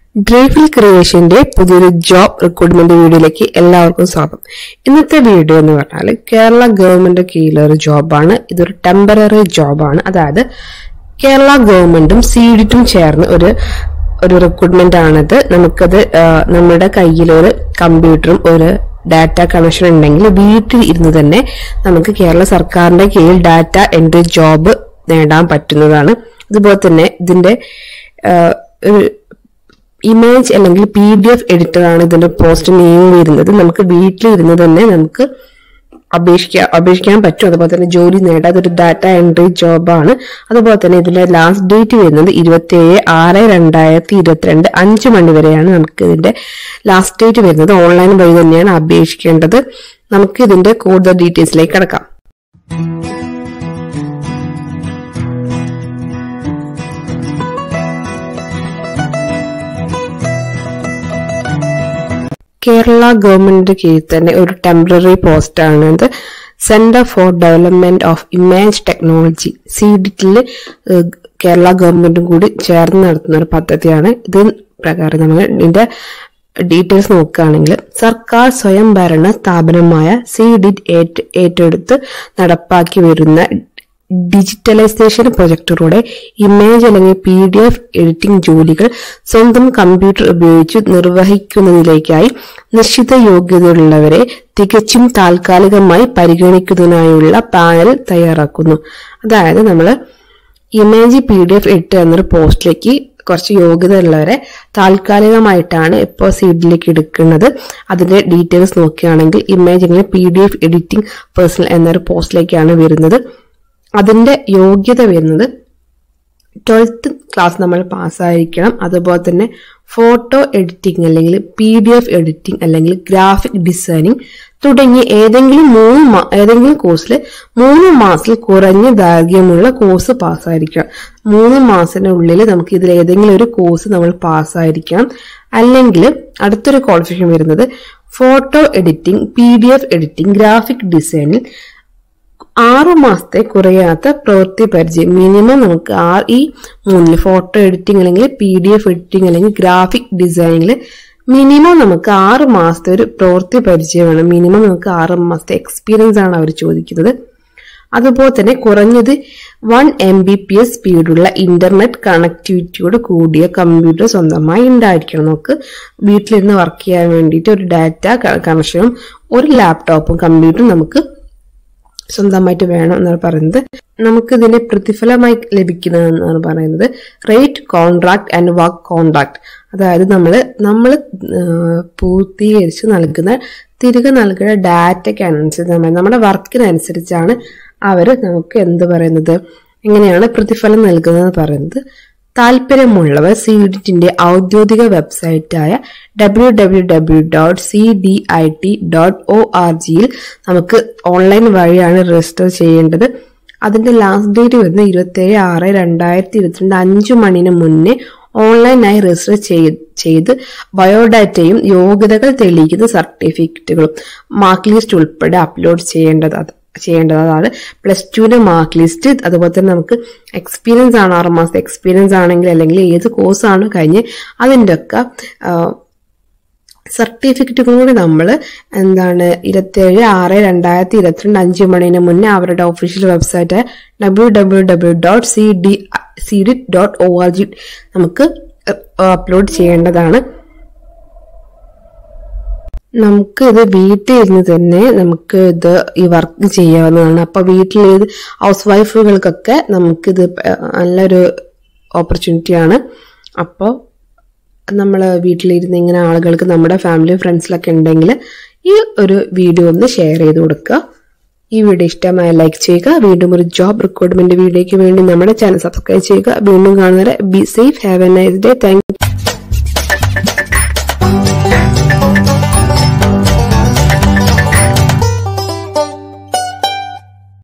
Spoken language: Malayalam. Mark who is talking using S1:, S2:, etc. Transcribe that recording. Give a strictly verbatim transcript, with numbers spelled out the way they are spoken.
S1: Drayfield Creationന്റെ പുതിയൊരു ജോബ് റിക്രൂട്ട്മെന്റ് വീഡിയോയിലേക്ക് എല്ലാവർക്കും സ്വാഗതം. ഇന്നത്തെ വീഡിയോ എന്ന് പറഞ്ഞാൽ കേരള ഗവൺമെന്റ് കീഴിലുള്ള ഒരു ജോബാണ്. ഇതൊരു ടെമ്പററി ജോബാണ്. അതായത് കേരള ഗവൺമെന്റും സീഡിറ്റും ചേർന്ന് ഒരു ഒരു റിക്രൂട്ട്മെന്റ് ആണിത്. നമുക്കത് നമ്മുടെ കയ്യിൽ ഒരു കമ്പ്യൂട്ടറും ഒരു ഡാറ്റ കണക്ഷൻ ഉണ്ടെങ്കിൽ വീട്ടിൽ ഇരുന്ന് തന്നെ നമുക്ക് കേരള സർക്കാരിന്റെ കീഴിൽ ഡാറ്റ എൻട്രി ജോബ് നേടാൻ പറ്റുന്നതാണ്. അതുപോലെ തന്നെ ഇതിന്റെ ഒരു ഇമേജ് അല്ലെങ്കിൽ പി ഡി എഫ് എഡിറ്റർ ആണ് ഇതിന്റെ പോസ്റ്റ് നെയിം വരുന്നത്. നമുക്ക് വീട്ടിലിരുന്ന് തന്നെ നമുക്ക് അപേക്ഷിക്കാൻ അപേക്ഷിക്കാൻ പറ്റും. അതുപോലെ തന്നെ ജോലി നേടാൻ ഒരു ഡാറ്റ എൻട്രി ജോബാണ്. അതുപോലെ തന്നെ ഇതിന്റെ ലാസ്റ്റ് ഡേറ്റ് വരുന്നത് ഇരുപത്തി ഏഴ് ആറ് രണ്ടായിരത്തി ഇരുപത്തിരണ്ട് അഞ്ച് മണി വരെയാണ് നമുക്ക് ഇതിന്റെ ലാസ്റ്റ് ഡേറ്റ് വരുന്നത്. ഓൺലൈൻ വഴി തന്നെയാണ് അപേക്ഷിക്കേണ്ടത്. നമുക്ക് ഇതിന്റെ കൂടുതൽ ഡീറ്റെയിൽസിലേക്ക് കടക്കാം. കേരള ഗവൺമെന്റിന്റെ കീഴിൽ തന്നെ ഒരു ടെമ്പററി പോസ്റ്റ് ആണ് ഇത്. Centre for development of image technology സീഡിറ്റില് കേരള ഗവൺമെന്റും കൂടി ചേർന്ന് നടത്തുന്ന ഒരു പദ്ധതിയാണ്. ഇത് പ്രകാരം നമ്മൾ ഇതിന്റെ ഡീറ്റെയിൽസ് നോക്കുകയാണെങ്കിൽ സർക്കാർ സ്വയംഭരണ സ്ഥാപനമായ സീഡിറ്റ് ഏറ്റെടുത്ത് നടപ്പാക്കി വരുന്ന ഡിജിറ്റലൈസേഷൻ പ്രൊജക്ടറുടെ ഇമേജ് അല്ലെങ്കിൽ പി ഡി എഫ് എഡിറ്റിംഗ് ജോലികൾ സ്വന്തം കമ്പ്യൂട്ടർ ഉപയോഗിച്ച് നിർവഹിക്കുന്നതിലേക്കായി നിശ്ചിത യോഗ്യതയുള്ളവരെ തികച്ചും താൽക്കാലികമായി പരിഗണിക്കുന്നതിനായുള്ള പാനൽ തയ്യാറാക്കുന്നു. അതായത് നമ്മൾ image P D F edit എന്നൊരു പോസ്റ്റിലേക്ക് കുറച്ച് യോഗ്യത ഉള്ളവരെ താൽക്കാലികമായിട്ടാണ് ഇപ്പോൾ സീഡിലേക്ക് എടുക്കുന്നത്. അതിന്റെ ഡീറ്റെയിൽസ് നോക്കുകയാണെങ്കിൽ ഇമേജ് അല്ലെങ്കിൽ P D F editing personnel എന്നൊരു പോസ്റ്റിലേക്കാണ് വരുന്നത്. അതിന്റെ യോഗ്യത വരുന്നത് ട്വൽത്ത് ക്ലാസ് നമ്മൾ പാസ്സായിരിക്കണം. അതുപോലെ തന്നെ ഫോട്ടോ എഡിറ്റിംഗ് അല്ലെങ്കിൽ പി ഡി എഫ് എഡിറ്റിംഗ് അല്ലെങ്കിൽ ഗ്രാഫിക് ഡിസൈനിങ് തുടങ്ങിയ ഏതെങ്കിലും മൂന്ന് ഏതെങ്കിലും കോഴ്സിൽ മൂന്ന് മാസത്തിൽ കുറഞ്ഞ ദൈർഘ്യമുള്ള കോഴ്സ് പാസ്സായിരിക്കണം. മൂന്ന് മാസത്തിനുള്ളിൽ നമുക്ക് ഇതിൽ ഏതെങ്കിലും ഒരു കോഴ്സ് നമ്മൾ പാസ്സായിരിക്കണം. അല്ലെങ്കിൽ അടുത്തൊരു ക്വാളിഫിക്കേഷൻ വരുന്നത് photo editing, P D F editing, graphic ഡിസൈനിൽ ആറു മാസത്തെ കുറയാത്ത പ്രവൃത്തി പരിചയം മിനിമം നമുക്ക് ആ ഈ മൂന്നില് ഫോട്ടോ എഡിറ്റിംഗ് അല്ലെങ്കിൽ പി ഡി എഫ് എഡിറ്റിംഗ് അല്ലെങ്കിൽ ഗ്രാഫിക് ഡിസൈനിൽ മിനിമം നമുക്ക് ആറ് മാസത്തെ ഒരു പ്രവൃത്തി പരിചയമാണ്. മിനിമം നമുക്ക് ആറ് മാസത്തെ എക്സ്പീരിയൻസ് ആണ് അവർ ചോദിക്കുന്നത്. അതുപോലെ തന്നെ കുറഞ്ഞത് one M B P S സ്പീഡുള്ള ഇന്റർനെറ്റ് കണക്ടിവിറ്റിയോട് കൂടിയ കമ്പ്യൂട്ടർ സ്വന്തമായി ഉണ്ടായിരിക്കണം. നമുക്ക് വീട്ടിലിരുന്ന് വർക്ക് ചെയ്യാൻ വേണ്ടിയിട്ട് ഒരു ഡാറ്റ കണക്ഷനും ഒരു ലാപ്ടോപ്പും കമ്പ്യൂട്ടറും നമുക്ക് സ്വന്തമായിട്ട് വേണം എന്നാണ് പറയുന്നത്. നമുക്ക് ഇതിന്റെ പ്രതിഫലമായി ലഭിക്കുന്നതെന്നാണ് പറയുന്നത് rate contract and work contract. അതായത് നമ്മൾ നമ്മൾ പൂർത്തീകരിച്ച് നൽകുന്ന തിരികെ നൽകുന്ന ഡാറ്റയ്ക്ക് അനുസരിച്ച് നമ്മുടെ വർക്കിനനുസരിച്ചാണ് അവര് നമുക്ക് എന്ത് പറയുന്നത് എങ്ങനെയാണ് പ്രതിഫലം നൽകുന്നത് പറയുന്നത്. താല്പര്യമുള്ളവർ സീഡിറ്റിന്റെ ഔദ്യോഗിക വെബ്സൈറ്റായ W W W dot C D I T dot O R ജിയിൽ നമുക്ക് ഓൺലൈൻ വഴിയാണ് രജിസ്റ്റർ ചെയ്യേണ്ടത്. അതിന്റെ ലാസ്റ്റ് ഡേറ്റ് വരുന്നത് ഇരുപത്തി ഏഴ് ആറ് രണ്ടായിരത്തി ഇരുപത്തിരണ്ട് അഞ്ചു മണിന് മുന്നേ ഓൺലൈനായി രജിസ്റ്റർ ചെയ്ത് ബയോഡാറ്റയും യോഗ്യതകൾ തെളിയിക്കുന്ന സർട്ടിഫിക്കറ്റുകളും മാർക്ക് ലിസ്റ്റ് ഉൾപ്പെടെ അപ്ലോഡ് ചെയ്യേണ്ടത് ചെയ്യേണ്ടത് അതാണ് പ്ലസ് ടുവിന്റെ മാർക്ക് ലിസ്റ്റ്. അതുപോലെ തന്നെ നമുക്ക് എക്സ്പീരിയൻസ് ആണ്, ആറ് മാസത്തെ എക്സ്പീരിയൻസ് ആണെങ്കിൽ അല്ലെങ്കിൽ ഏത് കോഴ്സാണ് കഴിഞ്ഞ് അതിൻ്റെ ഒക്കെ സർട്ടിഫിക്കറ്റ് കൂടി നമ്മൾ എന്താണ് ഇരുപത്തിയേഴ് ആറ് രണ്ടായിരത്തി ഇരുപത്തിരണ്ട് അഞ്ച് മണിന് മുന്നേ അവരുടെ official website W W W dot C D C D dot O R G നമുക്ക് അപ്ലോഡ് ചെയ്യേണ്ടതാണ്. നമുക്ക് ഇത് വീട്ടിൽ ഇരുന്ന് തന്നെ നമുക്ക് ഇത് ഈ വർക്ക് ചെയ്യാവുന്നതാണ്. അപ്പൊ വീട്ടിൽ ഹൗസ് വൈഫുകൾക്കൊക്കെ നമുക്കിത് നല്ലൊരു ഓപ്പർച്യൂണിറ്റിയാണ്. അപ്പോൾ നമ്മൾ വീട്ടിലിരുന്ന് ഇങ്ങനെ ആളുകൾക്ക് നമ്മുടെ ഫാമിലി ഫ്രണ്ട്സിലൊക്കെ ഉണ്ടെങ്കിൽ ഈ ഒരു വീഡിയോ ഒന്ന് ഷെയർ ചെയ്ത് കൊടുക്കുക. ഈ വീഡിയോ ഇഷ്ടമായ ലൈക്ക് ചെയ്യുക. വീണ്ടും ഒരു ജോബ് റിക്രൂട്ട്മെന്റ് വീഡിയോയ്ക്ക് വേണ്ടി നമ്മുടെ ചാനൽ സബ്സ്ക്രൈബ് ചെയ്യുക. വീണ്ടും കാണുന്നവരെ be safe, have a nice day. Thank U.